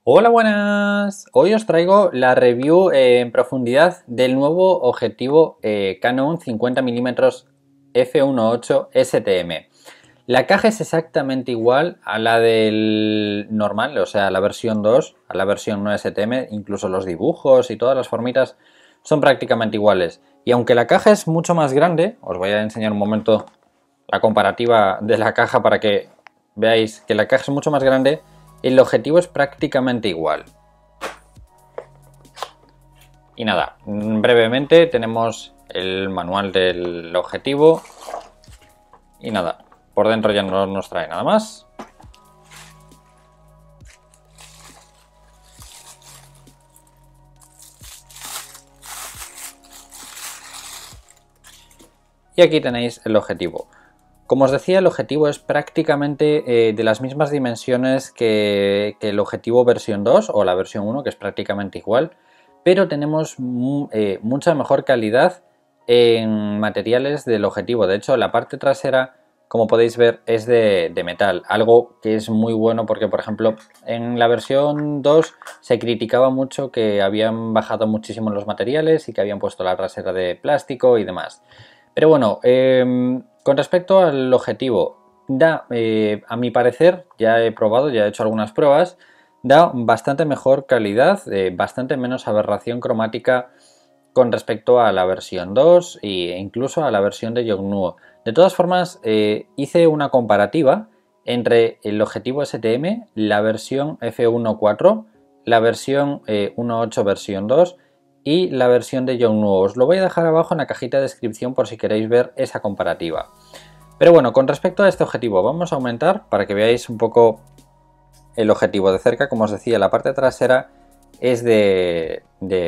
Hola, buenas. Hoy os traigo la review en profundidad del nuevo objetivo Canon 50mm f1.8 STM. La caja es exactamente igual a la del normal, o sea, a la versión 2, a la versión no STM, incluso los dibujos y todas las formitas son prácticamente iguales. Y aunque la caja es mucho más grande, os voy a enseñar un momento la comparativa de la caja para que veáis que la caja es mucho más grande. El objetivo es prácticamente igual. Y nada, brevemente tenemos el manual del objetivo. Y nada, por dentro ya no nos trae nada más. Y aquí tenéis el objetivo. Como os decía, el objetivo es prácticamente de las mismas dimensiones que el objetivo versión 2 o la versión 1, que es prácticamente igual, pero tenemos mucha mejor calidad en materiales del objetivo. De hecho, la parte trasera, como podéis ver, es de metal, algo que es muy bueno porque, por ejemplo, en la versión 2 se criticaba mucho que habían bajado muchísimo los materiales y que habían puesto la trasera de plástico y demás. Pero bueno, con respecto al objetivo, da, a mi parecer, ya he probado, ya he hecho algunas pruebas, da bastante mejor calidad, bastante menos aberración cromática con respecto a la versión 2 e incluso a la versión de Yongnuo. De todas formas, hice una comparativa entre el objetivo STM, la versión f1.4, la versión 1.8 versión 2 y la versión de Yongnuo. Os lo voy a dejar abajo en la cajita de descripción por si queréis ver esa comparativa. Pero bueno, con respecto a este objetivo, vamos a aumentar para que veáis un poco el objetivo de cerca. Como os decía, la parte trasera es de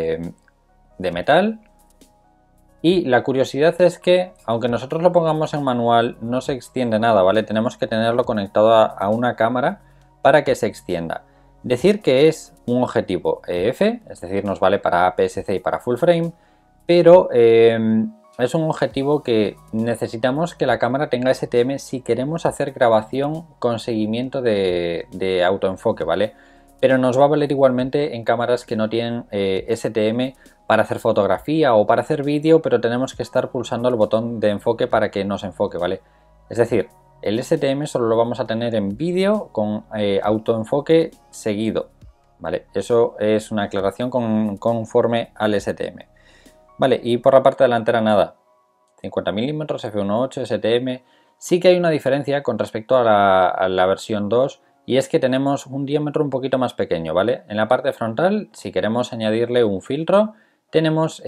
metal. Y la curiosidad es que, aunque nosotros lo pongamos en manual, no se extiende nada, ¿vale? Tenemos que tenerlo conectado a una cámara para que se extienda. Decir que es un objetivo EF, es decir, nos vale para APS-C y para full frame, pero es un objetivo que necesitamos que la cámara tenga STM si queremos hacer grabación con seguimiento de autoenfoque, ¿vale? Pero nos va a valer igualmente en cámaras que no tienen STM para hacer fotografía o para hacer vídeo, pero tenemos que estar pulsando el botón de enfoque para que nos enfoque, ¿vale? Es decir, el STM solo lo vamos a tener en vídeo con autoenfoque seguido, ¿vale? Eso es una aclaración conforme al STM. Vale, y por la parte delantera nada, 50mm, f1.8, STM. Sí que hay una diferencia con respecto a la versión 2 y es que tenemos un diámetro un poquito más pequeño, ¿vale? En la parte frontal, si queremos añadirle un filtro, tenemos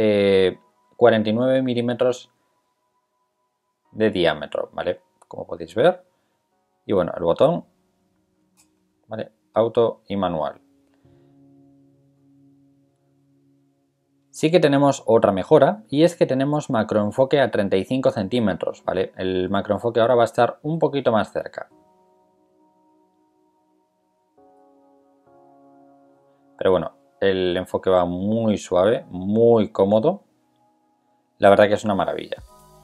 49 milímetros de diámetro, ¿vale? Como podéis ver. Y bueno, el botón, ¿vale? Auto y manual. Sí que tenemos otra mejora y es que tenemos macroenfoque a 35 centímetros, ¿vale? El macroenfoque ahora va a estar un poquito más cerca. Pero bueno, el enfoque va muy suave, muy cómodo. La verdad que es una maravilla.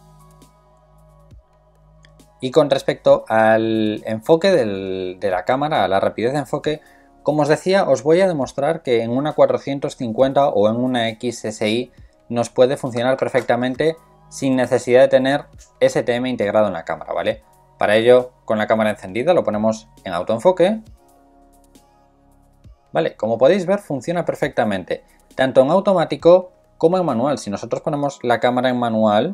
Y con respecto al enfoque de la cámara, a la rapidez de enfoque, como os decía, os voy a demostrar que en una 450 o en una XSI nos puede funcionar perfectamente sin necesidad de tener STM integrado en la cámara, ¿vale? Para ello, con la cámara encendida, lo ponemos en autoenfoque. Vale, como podéis ver, funciona perfectamente, tanto en automático como en manual. Si nosotros ponemos la cámara en manual,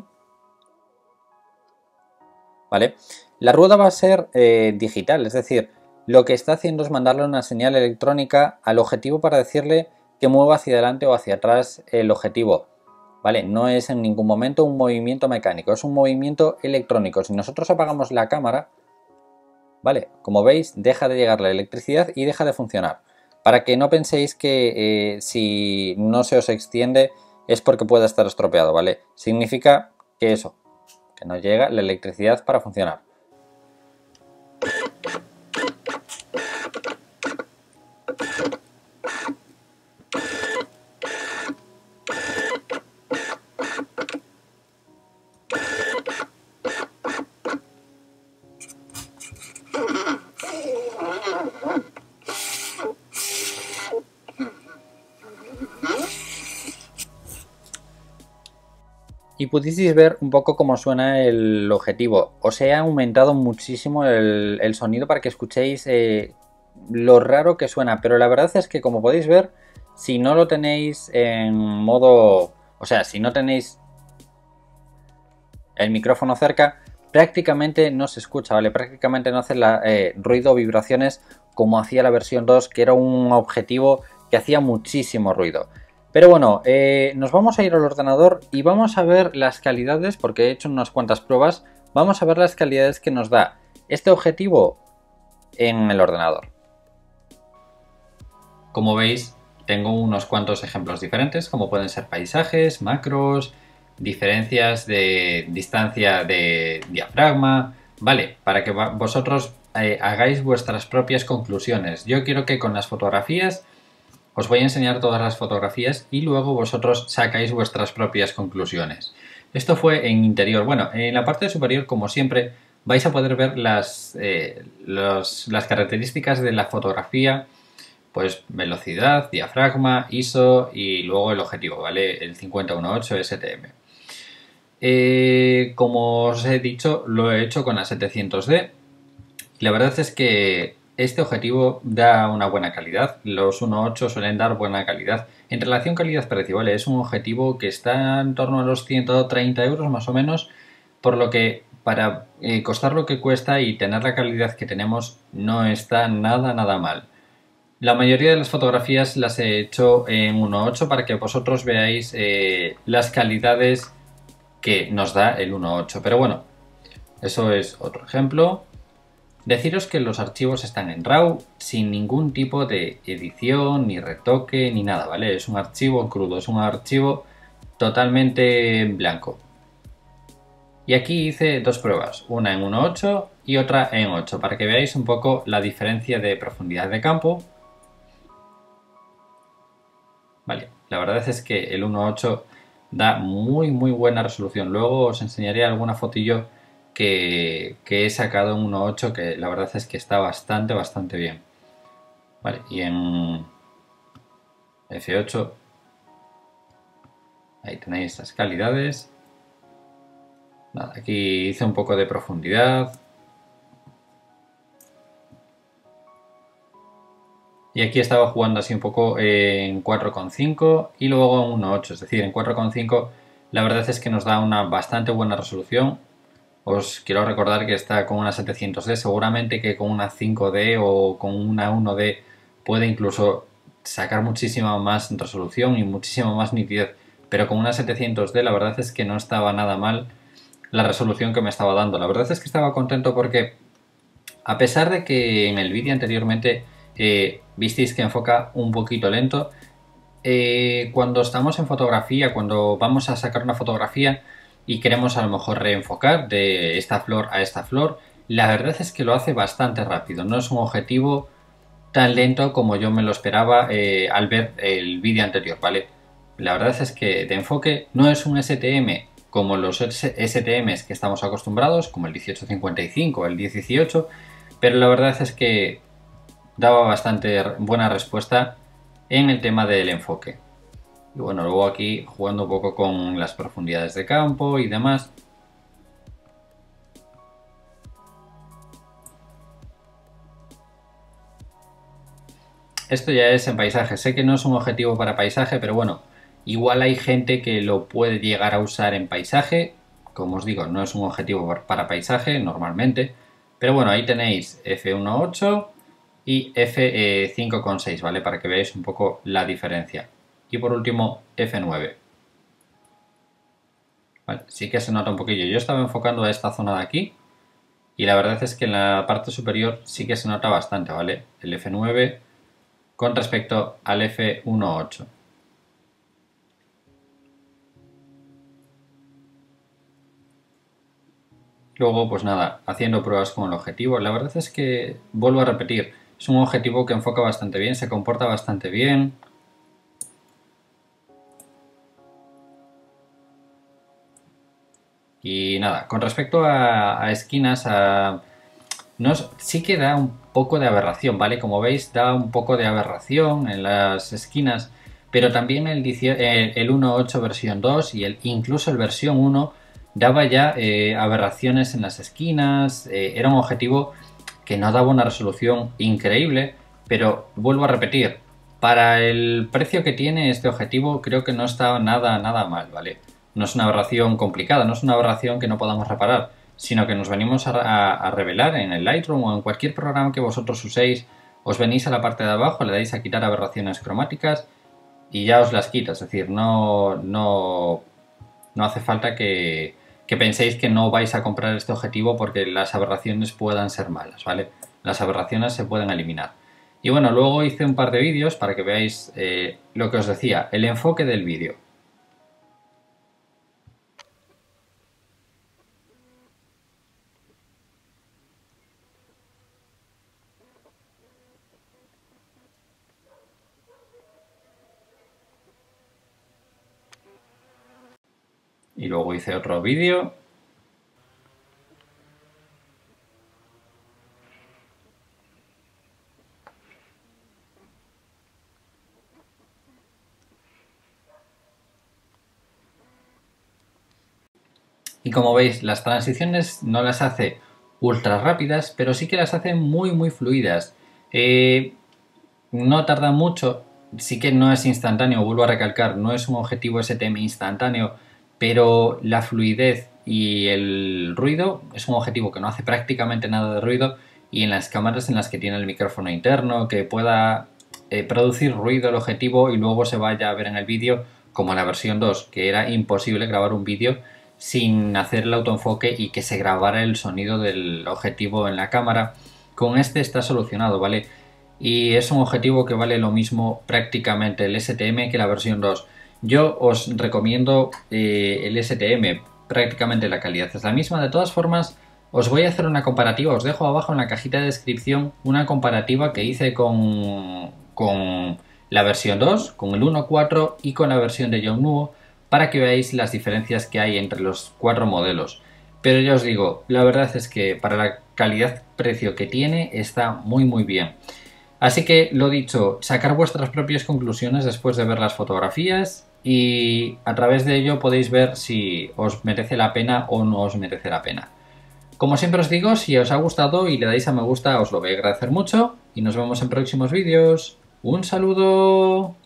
¿vale? La rueda va a ser digital, es decir, lo que está haciendo es mandarle una señal electrónica al objetivo para decirle que mueva hacia adelante o hacia atrás el objetivo, ¿vale? No es en ningún momento un movimiento mecánico, es un movimiento electrónico. Si nosotros apagamos la cámara, ¿vale? Como veis, deja de llegar la electricidad y deja de funcionar. Para que no penséis que si no se os extiende es porque pueda estar estropeado, ¿vale? Significa que eso, que no llega la electricidad para funcionar. y pudisteis ver un poco cómo suena el objetivo. Os he aumentado muchísimo el sonido para que escuchéis lo raro que suena, pero la verdad es que, como podéis ver, si no lo tenéis en modo, o sea, si no tenéis el micrófono cerca, prácticamente no se escucha, ¿vale? Prácticamente no hace ruido o vibraciones como hacía la versión 2, que era un objetivo que hacía muchísimo ruido. Pero bueno, nos vamos a ir al ordenador y vamos a ver las calidades, porque he hecho unas cuantas pruebas. Vamos a ver las calidades que nos da este objetivo en el ordenador. Como veis, tengo unos cuantos ejemplos diferentes, como pueden ser paisajes, macros, diferencias de distancia de diafragma, vale, para que vosotros hagáis vuestras propias conclusiones. Yo quiero que con las fotografías os voy a enseñar todas las fotografías y luego vosotros sacáis vuestras propias conclusiones. Esto fue en interior. Bueno, en la parte superior, como siempre, vais a poder ver las características de la fotografía, pues velocidad, diafragma, ISO y luego el objetivo, ¿vale? El 5018 STM. Como os he dicho, lo he hecho con la 700D. La verdad es que este objetivo da una buena calidad. Los 1.8 suelen dar buena calidad. En relación calidad-precio, ¿vale? Es un objetivo que está en torno a los 130 euros más o menos, por lo que para costar lo que cuesta y tener la calidad que tenemos no está nada mal. La mayoría de las fotografías las he hecho en 1.8 para que vosotros veáis las calidades que nos da el 1.8. Pero bueno, eso es otro ejemplo. Deciros que los archivos están en RAW sin ningún tipo de edición, ni retoque, ni nada, ¿vale? Es un archivo crudo, es un archivo totalmente en blanco. Y aquí hice dos pruebas, una en 1.8 y otra en 8, para que veáis un poco la diferencia de profundidad de campo. Vale, la verdad es que el 1.8 da muy buena resolución. Luego os enseñaré alguna fotillo que he sacado en 1.8 que la verdad es que está bastante bien. Vale, y en F8 ahí tenéis las calidades. Nada, aquí hice un poco de profundidad. Y aquí estaba jugando así un poco en 4.5 y luego en 1.8, es decir, en 4.5 la verdad es que nos da una bastante buena resolución. Os quiero recordar que está con una 700D, seguramente que con una 5D o con una 1D puede incluso sacar muchísima más resolución y muchísima más nitidez, pero con una 700D la verdad es que no estaba nada mal la resolución que me estaba dando. La verdad es que estaba contento porque, a pesar de que en el vídeo anteriormente visteis que enfoca un poquito lento, cuando estamos en fotografía, cuando vamos a sacar una fotografía y queremos a lo mejor reenfocar de esta flor a esta flor, la verdad es que lo hace bastante rápido. No es un objetivo tan lento como yo me lo esperaba al ver el vídeo anterior, ¿vale? La verdad es que de enfoque no es un STM como los STMs que estamos acostumbrados, como el 1855 o el 1018, pero la verdad es que daba bastante buena respuesta en el tema del enfoque. Y bueno, luego aquí jugando un poco con las profundidades de campo y demás. Esto ya es en paisaje. Sé que no es un objetivo para paisaje, pero bueno, igual hay gente que lo puede llegar a usar en paisaje. Como os digo, no es un objetivo para paisaje normalmente. Pero bueno, ahí tenéis f1.8 y f5.6, ¿vale? Para que veáis un poco la diferencia. Y por último, f9. Vale, sí que se nota un poquillo. Yo estaba enfocando a esta zona de aquí y la verdad es que en la parte superior sí que se nota bastante, ¿vale? El f9 con respecto al f1.8. Luego, pues nada, haciendo pruebas con el objetivo. La verdad es que, vuelvo a repetir, es un objetivo que enfoca bastante bien, se comporta bastante bien. Y nada, con respecto a esquinas, sí que da un poco de aberración, ¿vale? Como veis, da un poco de aberración en las esquinas, pero también el 1.8 versión 2 y incluso el versión 1 daba ya aberraciones en las esquinas, era un objetivo que no daba una resolución increíble, pero vuelvo a repetir, para el precio que tiene este objetivo creo que no está nada mal, ¿vale? No es una aberración complicada, no es una aberración que no podamos reparar, sino que nos venimos a revelar en el Lightroom o en cualquier programa que vosotros uséis, os venís a la parte de abajo, le dais a quitar aberraciones cromáticas y ya os las quita, es decir, no hace falta que penséis que no vais a comprar este objetivo porque las aberraciones puedan ser malas, ¿vale? Las aberraciones se pueden eliminar. Y bueno, luego hice un par de vídeos para que veáis lo que os decía, el enfoque del vídeo. Y luego hice otro vídeo. Y como veis, las transiciones no las hace ultra rápidas, pero sí que las hace muy fluidas. No tarda mucho, sí que no es instantáneo, vuelvo a recalcar, no es un objetivo STM instantáneo, pero la fluidez y el ruido es un objetivo que no hace prácticamente nada de ruido, y en las cámaras en las que tiene el micrófono interno que pueda producir ruido el objetivo y luego se vaya a ver en el vídeo, como en la versión 2, que era imposible grabar un vídeo sin hacer el autoenfoque y que se grabara el sonido del objetivo en la cámara. Con este está solucionado, ¿vale? Y es un objetivo que vale lo mismo prácticamente el STM que la versión 2. Yo os recomiendo el STM, prácticamente la calidad es la misma. De todas formas, os voy a hacer una comparativa, os dejo abajo en la cajita de descripción una comparativa que hice con la versión 2, con el 1.4 y con la versión de Yongnuo, para que veáis las diferencias que hay entre los 4 modelos. Pero ya os digo, la verdad es que para la calidad-precio que tiene está muy bien. Así que lo dicho, sacar vuestras propias conclusiones después de ver las fotografías y a través de ello podéis ver si os merece la pena o no os merece la pena. Como siempre os digo, si os ha gustado y le dais a me gusta os lo voy a agradecer mucho y nos vemos en próximos vídeos. ¡Un saludo!